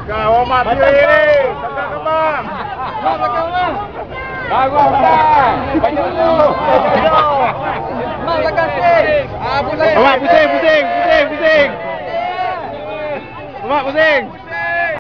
Kau warm up dulu ni. Tekan kembang. Bagus dah. Banyak dulu. Mak belakang sikit. Mak pusing. Mak pusing.